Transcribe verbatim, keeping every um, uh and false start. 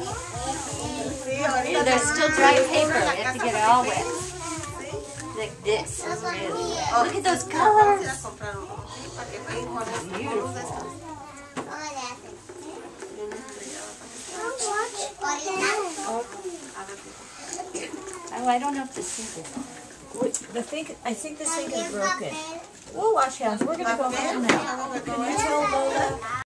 Yeah, there's still dry paper. You have to get it all wet. Like this. It's really wet. Look at those colors. Beautiful. Oh, I don't know if the sink is on. The sink, I think the sink is broken. We'll wash hands. We're going to go home now. Can you tell Lola?